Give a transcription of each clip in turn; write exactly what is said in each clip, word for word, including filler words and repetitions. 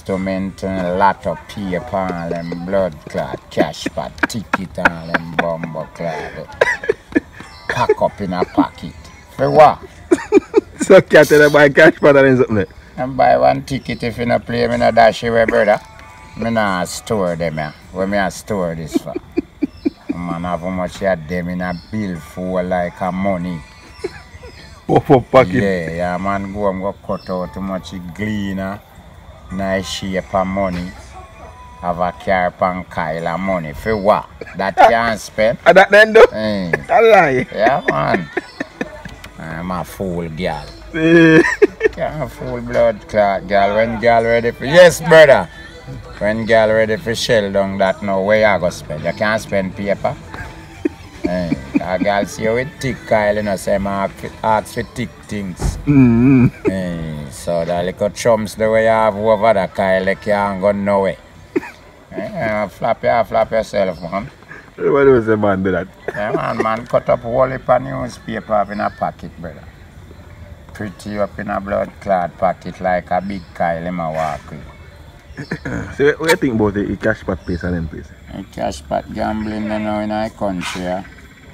to maintain a lot of paper and them blood clot, cash pad, ticket and them bumbo clot. Pack up in a pocket. For what? So can't tell buy cash pad and something. And buy one ticket if you not play, me not dash away, brother. Me not store them here. Where me a store this for? Man, have how much you have them in a bill for like a money. Oh, for pocket? Yeah, yeah, man, go and go cut out too much gleaner. Nice shape of money. Have a car and Kyle of money. For what? That can't spend. And that then do? Hey. I lie. Yeah, man. I'm a fool girl. Can't fool blood clot girl. When girl ready for... Yes, brother. When girl ready for shell down that now, where you go spend? You can't spend paper. Hey, a girl see you with thick Kyle, you know, say I ask for thick things. Mm-hmm. Hey, so the little chumps the way you have over the Kyle, they can't go nowhere. Hey, flap you, flap yourself, man. What was the man do that? Yeah, man, man, cut up whole heap of newspaper up in a pocket, brother. Pretty up in a blood clot pocket like a big Kyle in my walk with. So what do you think about the, the cash pot place and them place? The cash pot gambling you know in our country. Yeah.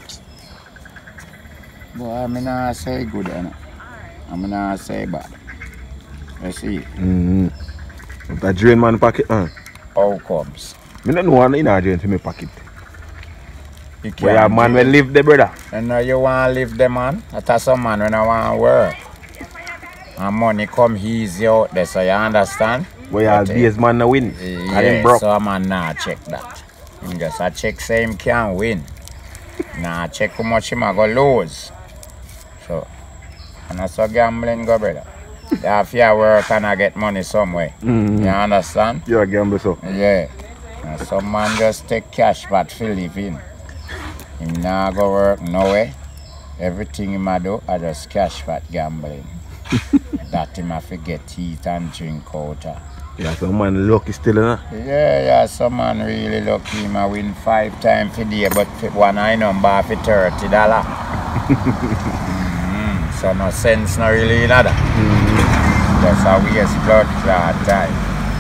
Boy, I mean I say good, you know. I mean I say bad. You see? Mm-hmm. That drain man pocket, man. How comes? I don't know one in a drain for my pocket. You Where a man will live there, brother. You know you want to live there, man? That's some man when I want to work. And money come easy out there, so you understand? Where all base man no win. Yeah, broke. So man nah check that. Him just a check say him can win. Nah check how much him a go lose. So, and that's how gambling go, brother. You have to work and I get money somewhere. Mm-hmm. You understand? You're a gambler, so. Yeah. And some man just take cash but to live in. Him nah go work nowhere. Everything him a do, I just cash but gambling. That him have to get eat and drink out of. Yeah, some man lucky still, huh? Yeah, yeah, some man really lucky. Him a win five times a day, but one I number for thirty dollars. mm-hmm. So no sense no really in that. Mm-hmm. Just a waste blood clot time.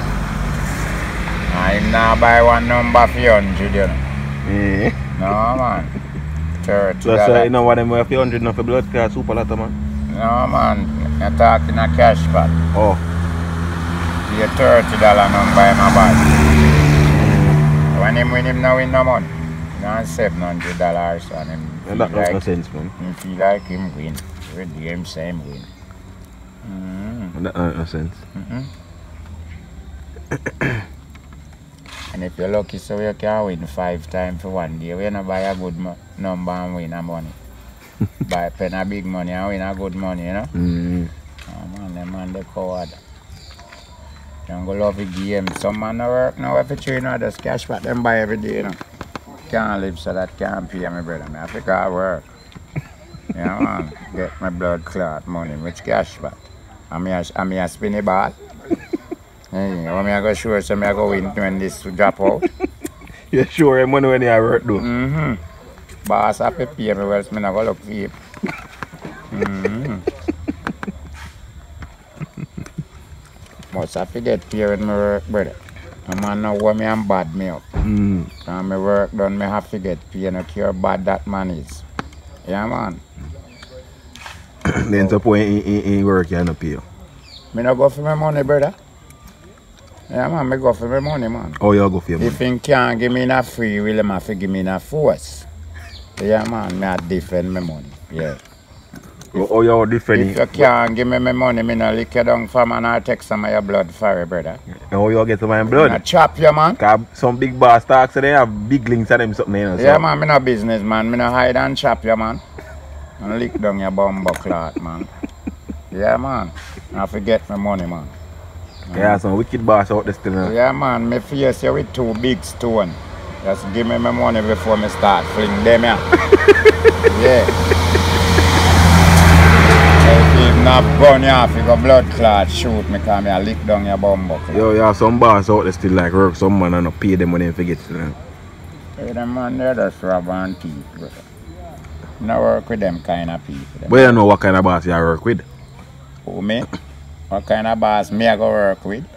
And him now buy one number for hundred, you know. Yeah. No man. thirty dollars. That's why you know what them have for hundred now for blood clot super lot, man. No man, you're talking a cash pot. Oh. You thirty dollars number in my bag. When him win, him now win no money. Not seven hundred dollars and him yeah, feel that like, no sense, man. Him feel like him win. Every day him same win. Mm-hmm. That makes no sense. Mm-hmm. And if you're lucky so you can win five times for one day, you not buy a good number and win a money. Buy pen a big money and win a good money, you know? Mm-hmm. Oh man, them man they coward. Don't go love the game. Some man no work now every three now just cash back them buy every day, you know. Can't live so that can't pay me, brother. I have to go work. You know, man. Get my blood clot money, which cash back. And me a, and me a spin the ball. Hey, when me a go sure so me a go win when this drop out. You sure money when you work though? Mm-hmm. Boss have to pay me, else me not go look for you. Mm-hmm. Must have to get paid when I work, brother. A man know what me and bad me up. Mm. And my work done, me have to get paid. No care bad that man is. Yeah, man. Then so point in, in, in work you no pay you? Me no go for my money, brother. Yeah, man, me go for my money, man. Oh, you go for your money? If he can't give me enough free will, him have to give me enough force. Yeah, man, me a defend my money. Yeah. Oh, oh you different? If you can't give me my money, me no lick you down for man or take some of your blood for you, brother. And how you get some of my blood? I chop you, man. Cause some big boss talk, so they have big links and them something, you know. So. Yeah, man, me no business, man. Me no hide and chop you, man. And lick down your bumbo clot, man. Yeah, man. I forget my money, man. Yeah, some wicked boss out there still. Now. Yeah, man. Me face you with two big stones. Just give me my money before me start fling them here. Yeah. If you not burn you off, you go blood clot, shoot me, because me a lick down your bumbo clot. Yo, yeah, some boss out there still like work some man and not pay them when they forget. You know. Hey, them man, they're just rob and thief, brother. No work with them kind of people. But you know what kind of boss you work with? Who, me? What kind of boss me I go work with?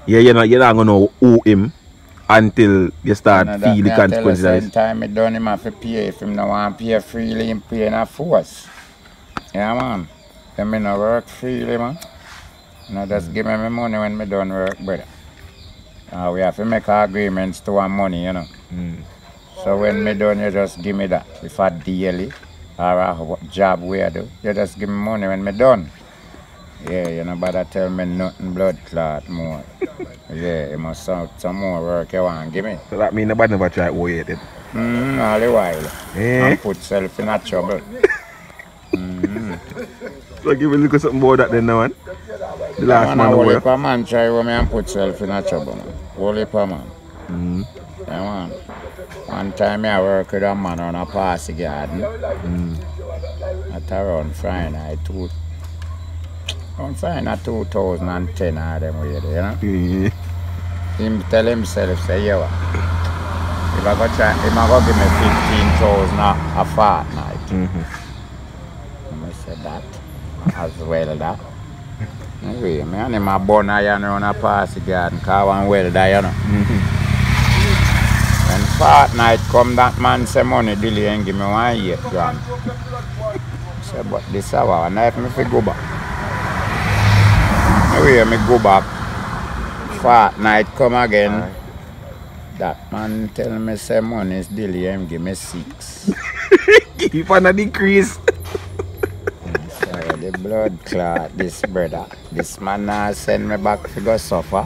Yeah, you're not, you're not gonna owe him until you start You know, feel the consequences. At the time I done him have to pay. If him no want to pay freely, him pay in a force. Yeah, man. Then me no work freely, man. You know, just mm. give me my money when me done work, brother. Uh, we have to make agreements to want money, you know. Mm. So when me done, you just give me that. If I daily or a job we I do, you just give me money when me done. Yeah, you know, bother tell me nothing blood clot more. Yeah, you must have some more work you want to give me. So that means nobody never try to owe you then? Mm, all the while. Eh? And put self in a trouble. mm. So give me a little something more that then now, man. The last yeah, man over. Only per man try with me and put self in a trouble, man. Only per man. Mm. Yeah, man. One time I work with a man on a party garden. Mm. At around Friday, two. I'm fine at two thousand ten or them way, you know. Mm. Him tell himself, say, yeah, if I go try, if I go give me fifteen thousand a, a fortnight. Mm-hmm. I said that as well that. Anyway, me and him a burn iron around a party garden, cause I want welder, you know. Mm-hmm. When fortnight come, that man say money delay and give me one eight grand. I said, but this hour, and if me fi go back. Anyway, me go back. Fortnight come again. Right. That man tell me say money is delay and give me six. Keep on a decrease. Sorry, the blood clot, this brother. This man now send me back to go suffer.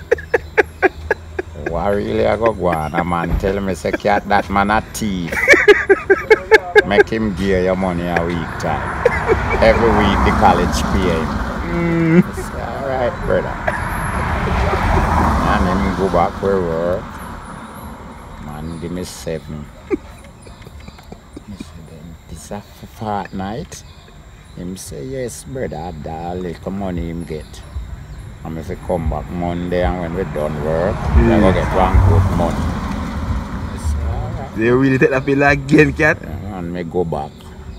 What really I go go on? A man tell me say cat that man a thief. Make him give your money a week time. Every week the college pay him. Mm. Say, all right, brother. And him go back where work. Man, give me seven. I said, then this a fortnight. Him say, yes, brother, that little money him get. And if he come back Monday and when we done work, mm. we go get one good money. I say, all right. They really take that bill again, cat? Yeah, and me go back.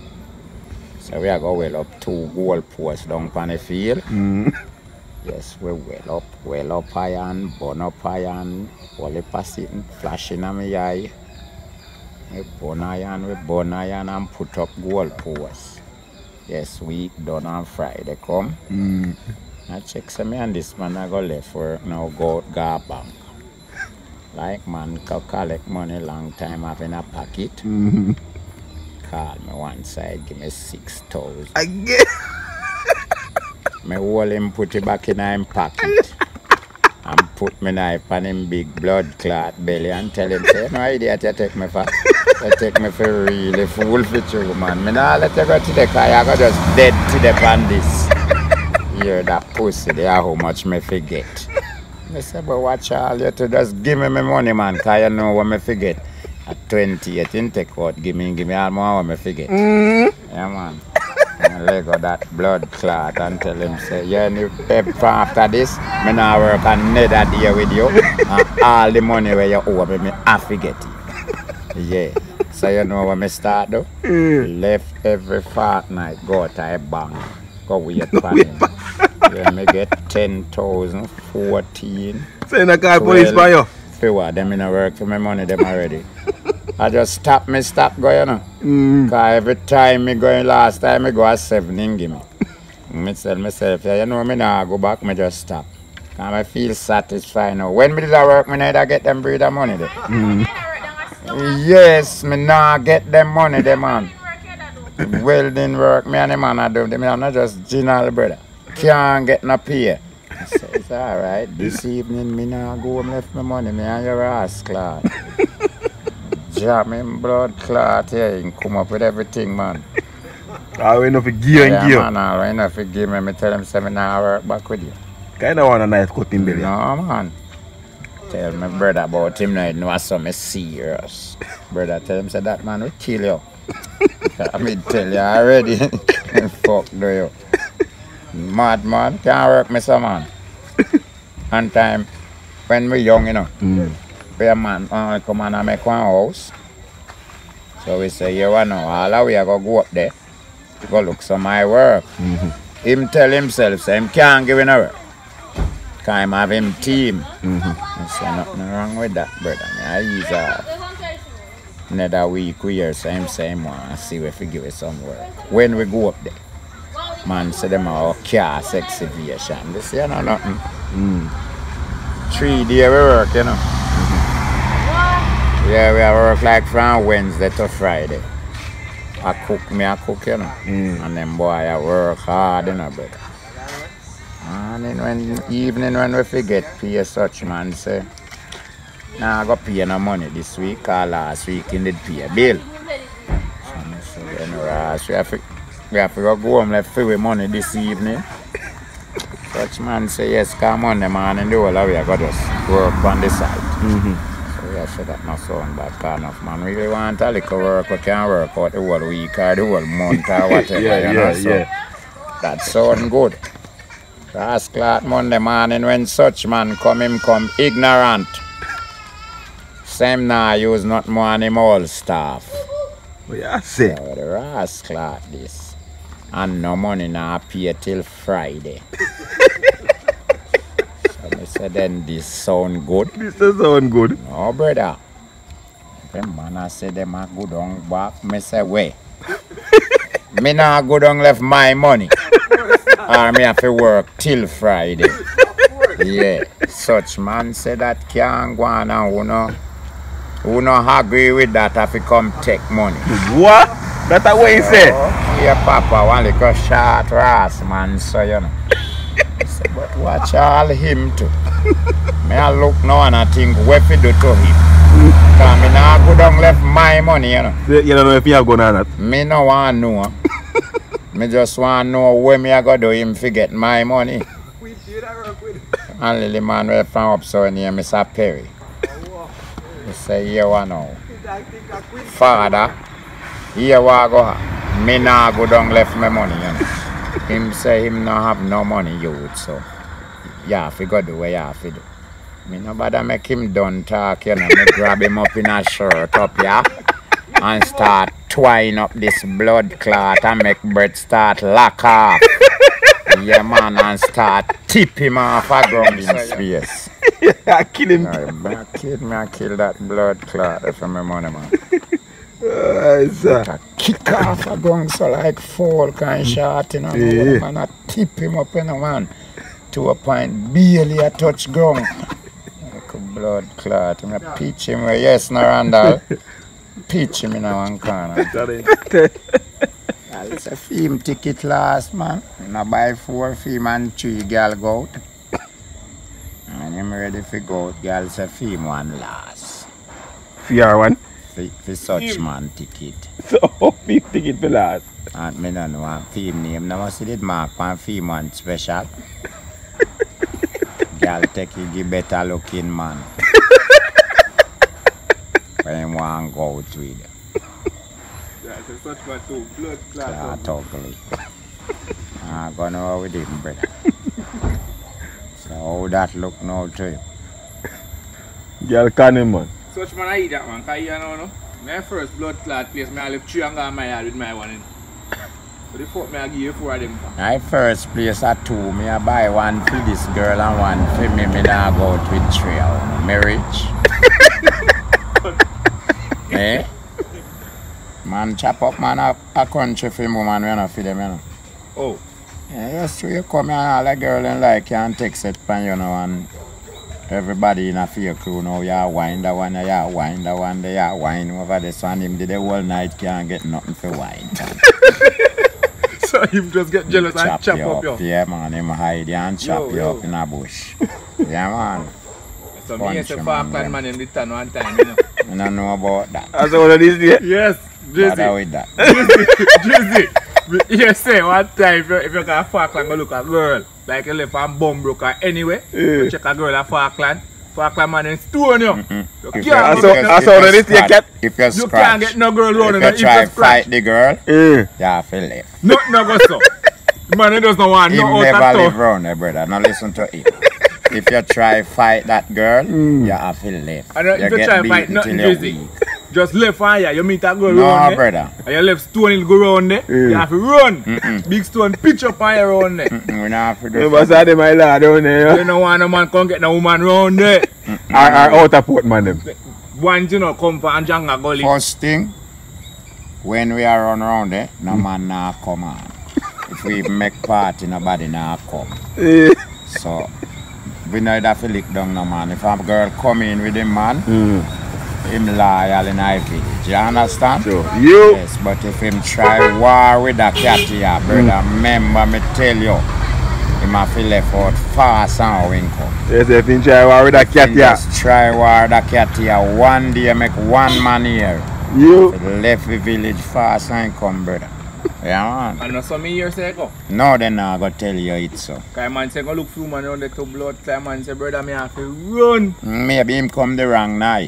So we are go well up two goal posts down on the field. Mm. Yes, we well up, well up iron, burn up iron, all the sitting, flashing on my eye. We burn iron, we burn iron and put up goal posts. Yes, week done on Friday come. Mm. I check some me and this man I go left work now go go bank. Like man can collect money long time having a pocket. Mm-hmm. Call me one side, give me six thousand. Again. Me hold him put it back in him pocket. And put me knife on him big blood clot belly and tell him, say, no idiot you take me for. You take me for really fool for true, man. Me nah let you go to the car, you go just dead to the pan this. Hear that pussy there, how much me forget. I say, but watch all you to just give me my money, man, cause you know what me forget. At twenty-eight, in take out, give me, give me all more what me forget. Mm. Yeah, man. And let go that blood clot and tell him, say, yeah, you pay for after this, me now work another day with you. And all the money where you owe me, me I forget it. Yeah. So you know what me start though? Mm. Left every fortnight, go to a bank, go wait for him. Yeah, me get ten thousand, fourteen. So you not call police by you? For what? Them in a work for my money, them already. I just stop me, stop going, you know. Mm. Cause every time me going, last time me go at seven and give me. Me tell myself, yeah, you know, me now go back, me just stop. Cause I feel satisfied now. When me did I work, me neither get them breed of money there. Mm. Yes, me now get them money there, man. Welding work, me and the man I do, me I'm not just general brother. Can't get no pay. I say, it's alright, this evening me now go and left my money, me and your ass clot. Jam him blood clot here, he come up with everything, man. I went off a gear and gear. Yeah, man, I went off a gear, me tell him, say me now work back with you. Kind of want a nice cutting belly. No, man. Tell my brother about him now, he know something serious. Brother tell him, say that man will kill you. I mean, tell you already. Fuck do you. Mad man, can't work me some man. One time, when we young, you know, mm. we a man uh, come and make one house. So we say, you know, all of we are going to go up there, go look some my work. Mm-hmm. Him tell himself, say him can't give in a work. Cause him have him team. Mm-hmm. I say nothing wrong with that, brother. I use uh, another week we here, so him say him want to see if we give it some work. When we go up there, man say them are car exhibition. They say, you know, nothing. Mm. Three day we work, you know. Yeah, we work like from Wednesday to Friday. I cook, me I cook, you know. Mm. And then boy, I work hard, you know, brother. And then when evening when we forget pay such man say, nah, I got pay no money this week, cause last week he did pay a bill. So then uh, we have to, we have to go home left free money this evening. Such man say yes, come on the man and the whole of we got just work on the side. Mm-hmm. Yeah, so that not sound bad kind of man. We really want a little work, we can work out the whole week or the whole month or whatever, yeah, you know, yeah, so yeah. that sound good. Last clock Monday morning when such man come, him come ignorant. Same now use not more than him all staff. What you say? So the rascal this. And no money now pay till Friday. I said, then this sound good. This does sound good. No, brother. Them man I say them a good on back. Me say, wait. Me nah good on left my money. Or me have to work till Friday. Yeah. Such man say that can't go on and who no, who no agree with that have to come take money. What? That's what he say? Yeah, Papa, one little short ass man, so you know. Say, but watch all him too. Me I look now and I think what fi do to him. Cause me nah go down left my money, you know. You don't know if you have gone on that? Me no want know. Me just want know where me I go do him fi get my money. And Lily man we from up so near Mister Perry. He say, here one now. Father, here what go. Me nah go down left my money, you know. Him say him no have no money youth, so yeah, fi go do what you have to do. Me no bother make him done talk, you know. Me grab him up in a shirt up here and start twine up this blood clot and make breath start lock off. Yeah man, and start tip him off a ground in space. I kill him. No, I kill me, I kill that blood clot for my money man. Uh, I kick off a gun so like folk and shot, you know, yeah. Man, I tip him up in a man to a point, barely a touch ground. Like a blood clot. I pitch him where, yes, no Randall. Pitch him in a one corner. It's a film ticket last, man. I buy four film and three girl go out. And I'm ready to go out, girl say film one last. F R one? For, for such man ticket. So, film ticket for last. And me don't know film name. Now see it mark one film one special. Girl take you give better looking man. When you want to go out with. That's a such man too. Blood clot. Clot ugly. I'm going over with him, brother. So how that look now to you? Girl can him, man. Such man I eat that man, cause you know, no? My first blood clot place, me I live three and go on my yard with my one in. So the fuck me I give you four of them. My first place at two, me I buy one for this girl and one for me, me now go out with three. Me rich. Eh? Man chop up man a, a country for woman we not for them, you know. Oh. Yeah, yes, so you come here and all the girl and like you and text it pan, you know, and everybody in a fear crew now, you wine the one, you wine the one, you wine over this one, him did the whole night can't get nothing for wine. So him just get jealous and chop you up, up you. Yeah man, him hide you and chop Yo, you yo. up in a bush. Yeah man. So me used to Punch Falkland him, man in the town one time, you know. I don't know about that. That's one of these days? Yes, Bother Drizzy. with that. Drizzy. Drizzy. You say one time if you, if you can Falkland go look at a girl, like you left on bum broker anyway, Yeah. you check a girl at Falkland, Falkland man in stone you. Mm-mm. You If can't you- I get saw- no- I saw if that you it, you scratch- can't- If you You scratch, can't get no girl running if you if try you fight scratch. the girl, Yeah. you have to left. No, no go so. The man he does not want Him no out never at live all. round there, brother. Now listen to him. If you try fight that girl, you have to left. And if you get try beaten fight till nothing you're Drizzy. weak. just left on here, you meet a girl No, around there. brother. And you left stone, it'll go round there. Mm. You have to run. Mm-mm. Big stone, pitch up on you round there. Mm-mm, we not have to do You must have them my lad down there. You don't want a man come get no woman round there. Or, or out of port man them. One, you know, come for Anjanga Gully. First thing, when we are run around there, no man nah come on. If we make party, nobody nah come. Eh. So, we know that we lick down no man. If a girl come in with him man, Mm. him loyal in our village. You understand? So, you. Yes, but if him try war with a cat here, brother, remember me tell you, him have to left out fast and wink up. Yes, if you try war with a cat Him here. just try war with a cat here. One day make one man here. You. He left the village fast and come, brother. Yeah, man. And that's some years ago. No, then I go tell you it so. Because man say, go look through man around the two blood. Because man say, brother, me have to run. Maybe him come the wrong night.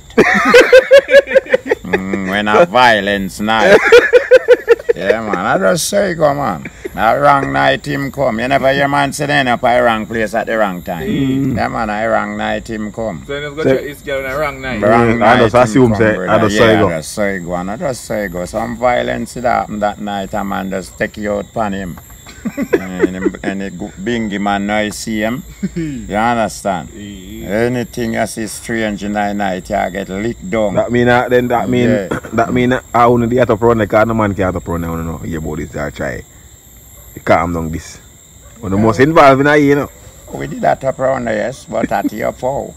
mm, when a violence night. Yeah, man. I just say go, man. That wrong night him come. You never hear man say then up at the wrong place at the wrong time. Mm. Yeah, man. At the wrong night him come. So you just go So- check this girl on the wrong night. Wrong Mm, I night just him assume come, say, brother. I just yeah, say go. I just say go. And I just say go. Some violence that happen that night, a man just take you out pan him. and him, and it go- bingy man now you see him. You understand? Anything you see strange in the night, you get licked down. That mean uh, then that mean Yeah. that mean uh, I only the other run the car no man can't up run now no hear about this I try. Calm down this. But the most involved in a you know. We did that up around there, yes, but at your fall.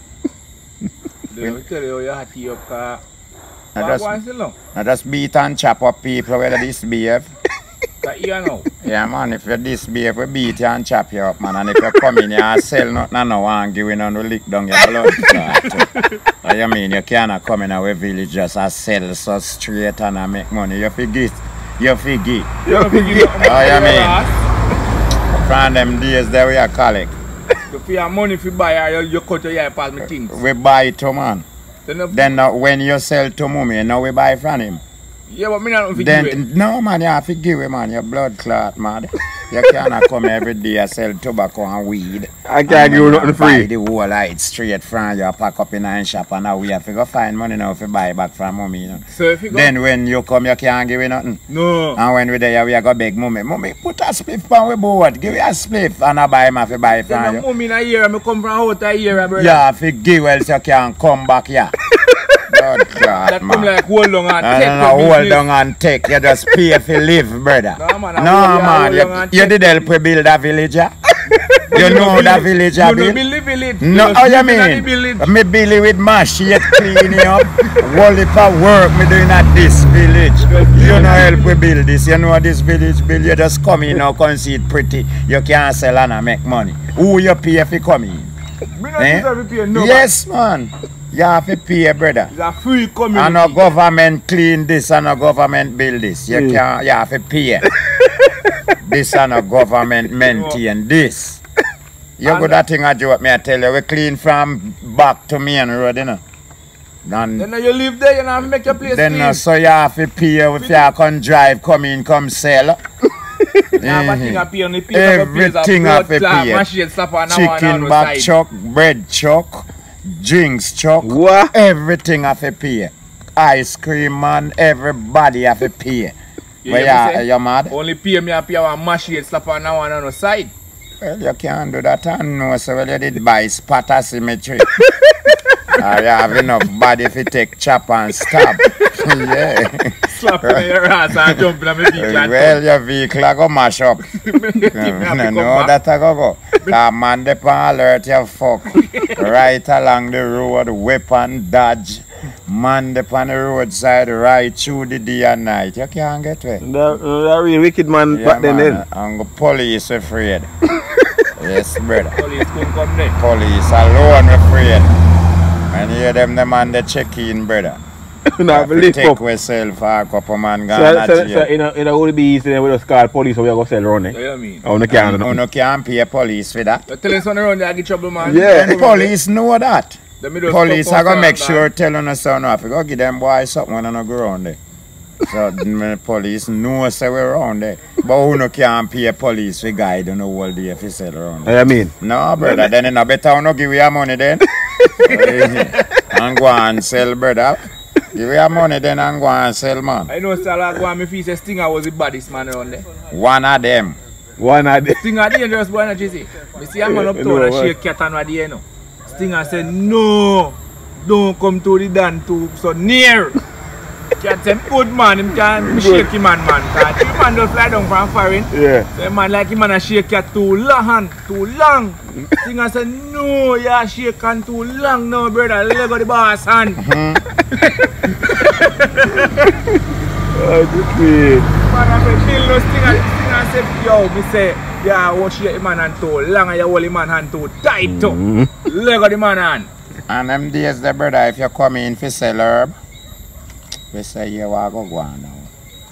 Then we tell you how you have to keep up. Uh, I what just, one still long? I just beat and chop up people whether misbehave. But here now. Yeah, man, if you misbehave, we beat you and chop you up, man. And if you come in here and sell nothing, I know and give in and we lick down your blood clot. What you mean? You cannot come in our village just and sell so straight and uh, make money. You forget. You forget. You don't think you got money Oh, you for your mean? ass? From them days there we are collect. If you have money if you buy her, you, you cut your hair past my things. We buy it to man. Then, if- Then uh, when you sell to mummy, now we buy from him. yeah, but me not know if you give it. Then, no man, you have to give it, man. Your blood clot, man. You cannot come every day and sell tobacco and weed. I can't give you nothing Buy free. the whole light straight from you, pack up in a shop, and now we have to go find money now if you buy back from mummy. You know. So if you go, Then when you come, you can't give it nothing. no. And when we there, we are go beg mummy. Mummy, put a spliff on we board. Give you a spliff, and I buy him if you buy it Then from the you. mum in a year, I come from out a year, brother. You have to give else you can come back here. Blood clot, That man. come like hold on and I take don't the know, hold business. down and take. You just pay if you live, brother. No, man, I No, hold you- man. I hold You, down and you take did the help we build a village, yeah? You You know no that build- village, You I no build? believe in it. No, You how just you live in the mean? village. Me Billy with machete cleaning up. Whole heap of work me doing at this village. You know help we build this. You know this village build. You just come in now, come see it pretty. You can't sell and make money. Who you pay if you come in? Me not Eh? deserve to pay no. Yes, man. You have to pay, brother. It's a free community. And no government clean this and no government build this. You Mm. can't, you have to pay. This and no government maintain this. You And- good at thing I do what me I tell you. We clean from back to main road, you know. And Then you live there, you know, have to make your place then clean. uh, so you have to pay if you can drive, come in, come sell. You have a thing Mhm. I pay on the piece of a Everything blood have to clot, pay. machine slap on now and Chicken on the back side. chuck, bread chuck, drinks chuck. What? Everything have to pay. Ice cream, man, everybody have to pay. You Where hear me you, say? you mad? Only pay me a pay one machine slap on now and on the side. Well, you can't do that and no, so well, you did buy spotter symmetry. Or you have enough body if you take chop and stab. Yeah. Slap on your ass and jump in my vehicle and Well, your vehicle a go mash up. come. Me No, have no, to no, come back. that a go go. That man dey pan alert you fuck. Right along the road, weapon dodge. Man dey pan the roadside right through the day and night. You can't get away. That, that real wicked man Yeah, back then man, then. and the police afraid. Yes, brother. Police couldn't come there. Police alone afraid. And hear them the man they check in, brother. Not believe take up. yourself for a couple man gone So, at so, so jail. in a, in a would be easy then we just call police so we go sell around You eh? know what I mean? Oh, no can't And do you nothing. no can pay police for that. You tell us on the road there I get trouble, man. Yeah. The police know that. Then me just Police stop are gonna outside make and sure telling us so now. If you go give them boys something when they no go around there. So the police know say we're around there. But who no can pay police for guide on the whole day if you sell around there. I mean, No, brother, then it's no better no give you your money then. And go and sell, brother. Give me your money then and go and sell, man. I know Salah go and me feel say Stinger was the baddest man around there. One of them. One of them. Stinger dangerous boy, no Jizzy. Me see a man up Yeah, town and no, shake cat and what the know. Stinger said, no, don't come to the Dan too so near. Cat said, good man, him can me shake him man, man. Cause the man don't fly down from foreign. Yeah. So the man like him and a shake cat too long, too long. Stinger said, no, you shake hand too long now, brother. Let go the boss hand. Oh, this is. Man, I said, kill no Stinger. Stinger said, yo, me say, yeah, I want shake the man hand too long and you hold the man hand too tight too. Let go the man hand. And them days, the brother, if you come in for sell herb, we say, you want to go on now.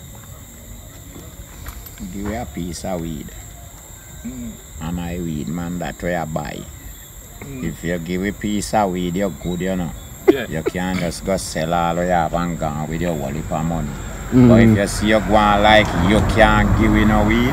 Give you a piece of weed. Mm. And I weed, man, that way I buy. Mm. If you give a piece of weed, you're good, you know. Yeah. You can't just go sell all you have and gone with your wallet for money. Mm. But if you see you going like you can't give me no weed,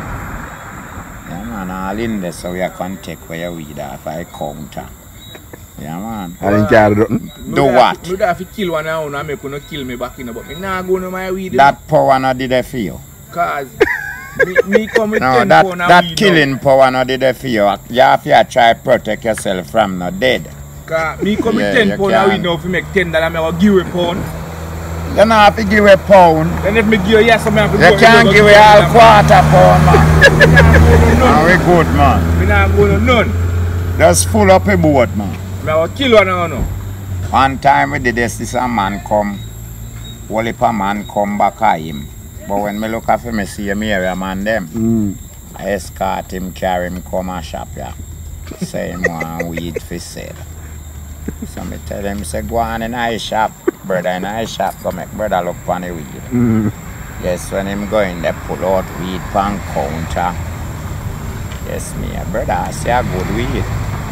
yeah man, all in there so you can take away your weed off I counter. Yeah man. I didn't care do nothing. Do what? Me have to kill one now and make you kill me back in the but me nah go no my weed. That power no did it for you. Cause me, me come with No, ten that, pound of that weed killing power no did it for you. You have to try to protect yourself from no dead. now. Cause me come Yeah, with ten you pound of can. weed now if you make ten dollars, me will give you a pound. You don't have to give a pound. Then if me give you yes, I have to You go. can't give a all quarter pound, man. Me nah go no And none. we good, man. Me nah go no none. Just full up a boat, man. Me will kill one now. No. One time we did this, this a man come. Whole heap of man come back at him. But when me look at him, me see him area man them. Mm. I escort him, carry him, come and shop ya. Say him want weed for sale. So me tell him, say go on in I shop. Brother in I shop, go make brother look for the weed. Mm. Yes, when him go in there, pull out weed pan counter. Yes, me a brother, I see a good weed.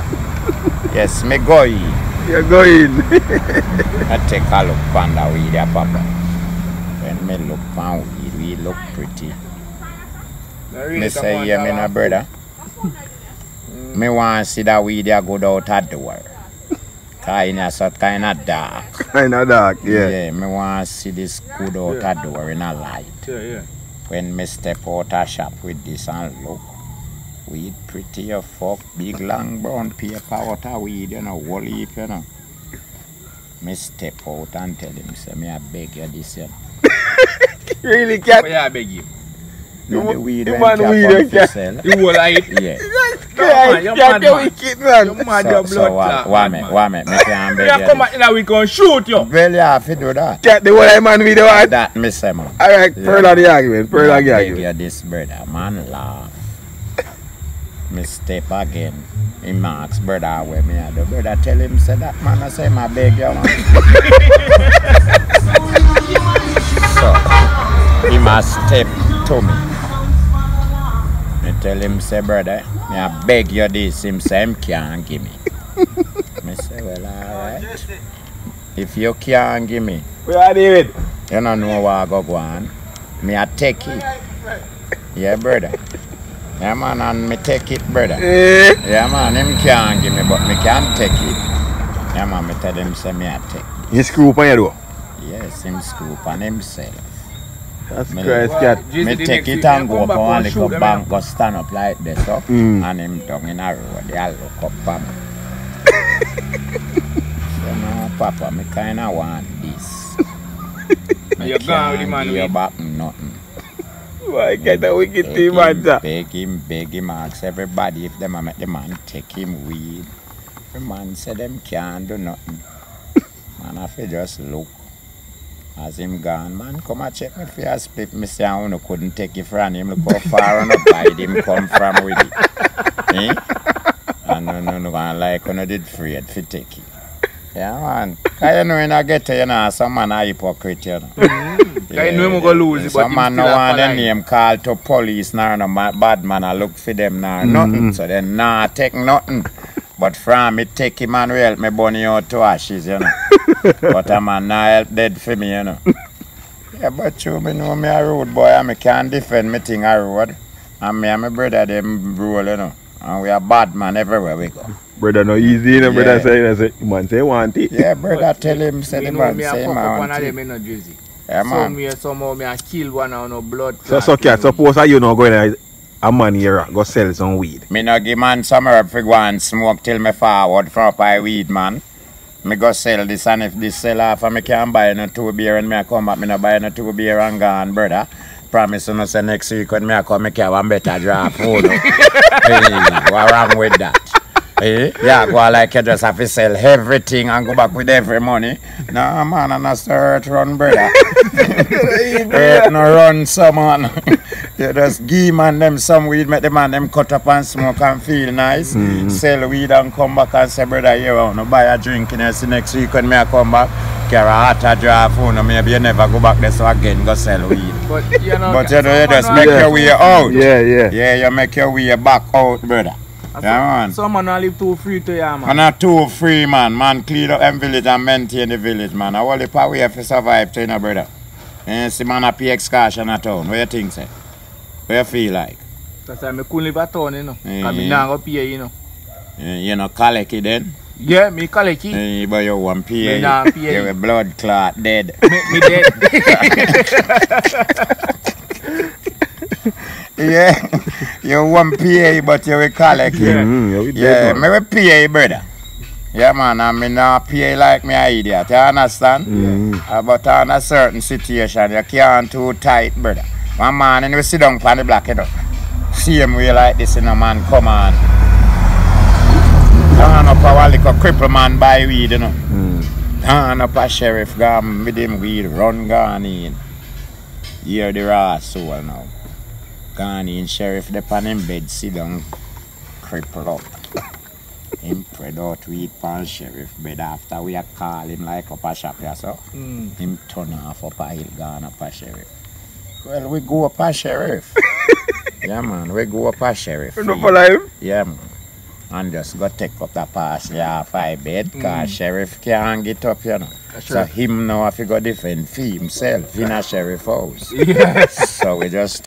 Yes, me go in. You're going. I take a look on the weed, ya papa. When me look on weed, weed look pretty. Me really Me come say, on yeah, me to no have brother. Me want to see that weed ya go out at door. Cause in a sort kind of dark. Kind of dark, yeah. Yeah, me want to see this good out at door in a light. Yeah, yeah. When me step out a shop with this and look, weed pretty you fuck, big long brown paper out of weed, you know, whole heap, you know. Me step out and tell him, say, me I beg you this, you know. Really, cat? But yeah, I beg you. You know You the weed you when want cap weed on when for cap- sell? You will like it. Yeah. man, you're Cat, mad, you're man. wicked, man. You mad, So, your so blood what, clot, what man, me, man. what me, me can't You beg you come this. back now, we gonna shoot you. Well, you have to do that. Cat, the one I man with the one. That me say, man. Alright, Yeah. pearl of the argument, pearl of the Me beg argument. you this, brother, man, laugh. Me step again. He marks brother where me at. The brother tell him, say that man, I say, my beg you, man. So, he must step to me. Me tell him, say, brother, me I beg you this. Him say, him can't give me. Me say, well, alright. If you can't give me, Where are David? you don't know what I go go on. Me I take it. Yeah, brother. Yeah, man, and me take it, brother. Eh? Yeah, man, him can't give me, but me can take it. Yeah, man, me tell him, say, me I take it. You screw up on your door. Yes, him scoop on himself. That's Me- Christ, cat. Jizzy, Me the take next it week, and you go come up back on and the shoot them, bank, go stand up like this, so, Mm. and him down in a road, they look up on me. So, no, Papa, me kinda want this. Me You gone with the can't man give you with- back nothing. Why get a wicked Beg thing, man, him, sir? beg him, beg him, ask everybody if them a make the man take him weed. The man say them can't do nothing. Man, I feel just look. As him gone, man, come and check me for your split. Me say I no couldn't take it from him. Look how far on the bite him come from with it. Eh? And no, no, no, no, like when I did afraid to take it. Yeah, man. Cause you know, when I get to, you know, some man a hypocrite, you know. Cause you know him go lose it, but Some him man no still a want their follow him. name called to police, nor no ma- bad man a look for them, nor nothing. So then, nah, take nothing. But from me take him and help me bunny out to ashes, you know. But a man not help dead for me, you know. Yeah, but you me know me a road boy and me can't defend me thing a road. And me and my brother them roll, you know. And we are bad man everywhere we go. Brother no easy, you know, brother Yeah. say, say, man say want it. Yeah, brother, tell him, say You the know man, me a say fuck man up one want of it. them in a jersey. Yeah, So man. me somehow me a kill one on no blood So, clot so, okay, thing. suppose that you know going to a man here, go sell some weed. Me no give man some herb for go and smoke till me forward from up I weed, man. Me go sell this, and if this sell off, and me can buy no two beer and me a come back, me no buy no two beer and gone, brother. Promise you no say next week when me a come, me can have one better draft food. Hey, what wrong with that? Hey, yeah, go like you just have to sell everything and go back with every money. No, man, and a start run, brother. Hey, no run, some man. You just give man them some weed, make the man them cut up and smoke and feel nice. Mm-hmm. Sell weed and come back and say, brother, you want to buy a drink and you see next week when me a come back, carry a hotter draft phone, maybe you never go back there so again go sell weed. But you know, But you, know, you just someone make Yeah. your way out. Yeah, yeah. Yeah, you make your way back out, brother. I Yeah, man. Some man a live too free to ya, man. And a two free, man. Man, clean up them village and maintain the village, man. I want the way to survive, to, you know, brother. And see, man, a pay excursion at town. What you think, say? What you feel like? That's why I couldn't live at town, you know. Yeah. Because I now go pay, you know. You, you know, collect it then? Yeah, me collect it. Eh, but you want pay. Me nah pay. You a blood clot dead. Me, me dead. Yeah. You want pay, but you will collect it. Yeah. Mm, yeah, we Yeah, dead, me man. will pay, brother. Yeah, man, and me not pay like me a idiot. You understand? Mm. Uh, but on a certain situation, you can't too tight, brother. One man, and we sit down on the block, you know. Same way like this, you know, man, come on. Turn up a little cripple man buy weed, you know. Mm. Turn up a sheriff, gone with him weed, run gone in. Hear the raw soul now. Gone in, sheriff, the on him bed, sit down, cripple up. Him spread out weed pan sheriff bed after we a call him like up a shop, yeah, so. Mm. Him turn off up a hill, gone up a sheriff. Well, we go up a sheriff. Yeah, man, we go up a sheriff. You're not alive? Yeah, man. And just go take up that parsley half I bed, cause Mm. sheriff can't get up, you know. That's So right. him now have to go defend for himself in a sheriff house. Yes. So we just